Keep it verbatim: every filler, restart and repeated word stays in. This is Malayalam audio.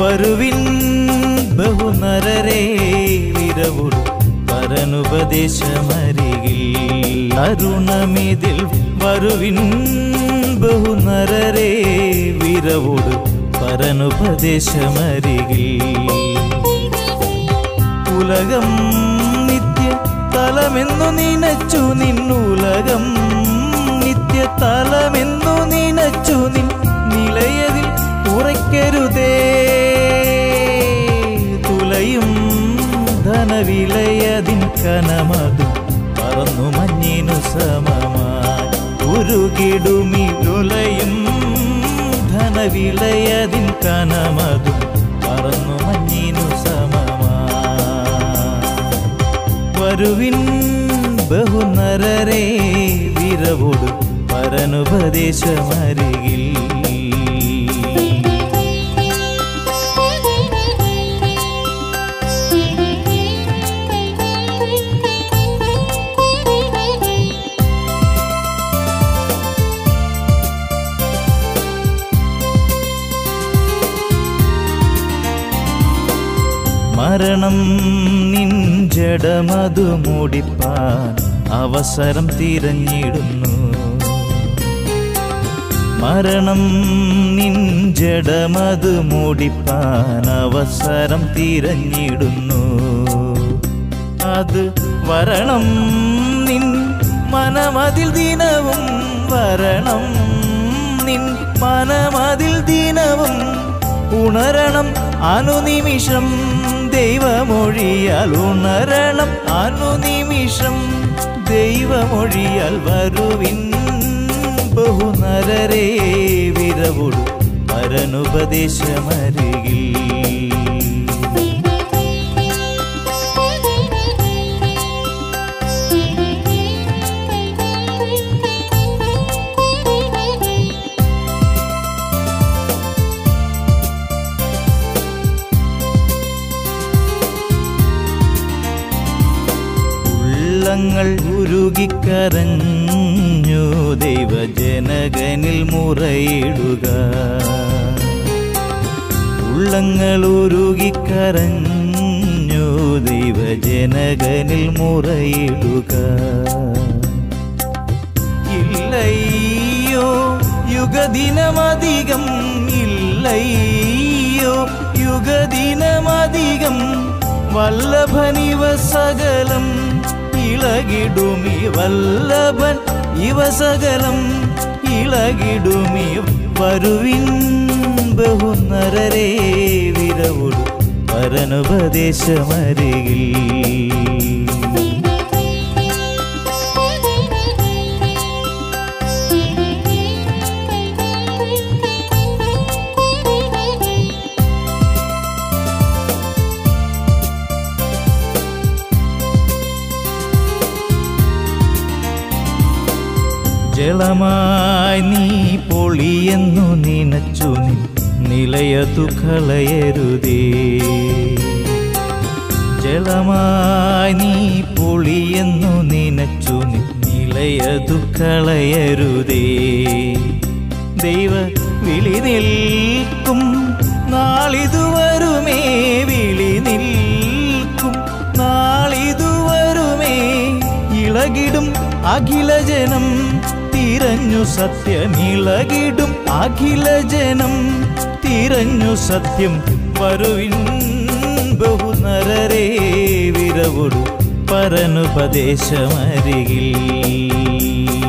വരുവിൻ ബഹുനരരേ വിരവുടു പരനുപദേശമരികിൽ അരുണമിതിൽ വരുവിൻ ബഹുനരരേ വിരവുടു പരനുപദേശമരികിൽ ഉലകം നിത്യ തലമെന്നു നിനച്ചു നിന്നുലകം നിത്യ തലമെന്നു നിനച്ചു നിൻ നിലയതിൽ ഉറയ്ക്കരുതേ തുലയും ധനവിലയതിൻ കനമതും പറന്നു മഞ്ഞിനു സമമായി ഉരുകിടുമി തുലയും ധനവിലയതിൻ കനമതും പറന്നു മഞ്ഞിനു സമമായി വരുവിൻ ബഹുനരരേ വിരവുടു പരനുപദേശമരികിൽ മരണം നിൻ ജഡമതു മൂടിപ്പാൻ അവസരം തിരഞ്ഞിടുന്നു മരണം നിൻ ജഡമതു മൂടിപ്പാൻ അവസരം തിരഞ്ഞിടുന്നു അത് വരണം നിൻ മനമതിൽ ദിനവും വരണം നിൻ മനമതിൽ ദിനവും ഉണരണം അനുനിമിഷം ദൈവമൊഴിയാൽ ഉണരണം അനുനിമിഷം ദൈവമൊഴിയാൽ വരുവിൻ ബഹുനരരേ വിരവുടു പരനുപദേശമരികിൽ ഉള്ളങ്ങൾ ഉരുകിക്കരഞ്ഞു ദൈവജനകനിൽ മുറയിടുക ഉള്ളങ്ങൾ ഉരുകിക്കരഞ്ഞു ദൈവജനകനിൽ മുറയിടുക ഇല്ലയ്യോ യുഗദിനമധികം ഇല്ലയ്യോ യുഗദിനമധികം വല്ലഭനിവ സകലം ഇളകിടുമി വല്ലഭൻ ഇവ സകലം ഇളകിടുമി വരുവിൻ ബഹുനരരേ വിരവുടു പരനുപദേശമരികിൽ ജലമായി നീ പൊളിയെന്നു നിനച്ചു നിലയതു കളയരുതേ ജലമായി നീ പൊളിയെന്നു നിനച്ചു നിലയതു കളയരുതേ ദൈവ വിളി നിൽക്കും നാളിതു വരുമേ വിളി നിൽക്കും നാളിതു വരുമേ ഇളകിടും അഖില ജനം തിരഞ്ഞു സത്യമിളകിടും അഖില ജനം തിരഞ്ഞു സത്യം വരുവിൻ ബഹുനരരേ വിരവുടു പരനുപദേശമരികിൽ